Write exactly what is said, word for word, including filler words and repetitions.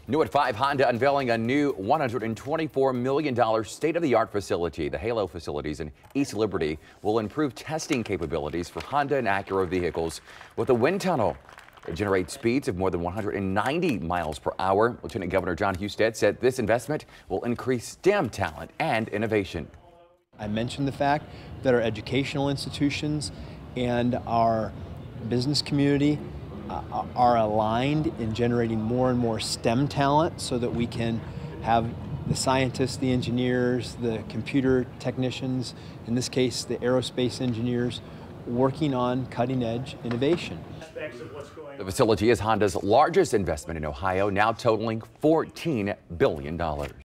New at five, Honda unveiling a new one hundred twenty-four million dollars state-of-the-art facility. The Halo facilities in East Liberty will improve testing capabilities for Honda and Acura vehicles with a wind tunnel. It generates speeds of more than one hundred ninety miles per hour. Lieutenant Governor John Husted said this investment will increase STEM talent and innovation. I mentioned the fact that our educational institutions and our business community uh, are aligned in generating more and more STEM talent so that we can have the scientists, the engineers, the computer technicians, in this case the aerospace engineers, working on cutting-edge innovation. The facility is Honda's largest investment in Ohio, now totaling fourteen billion dollars.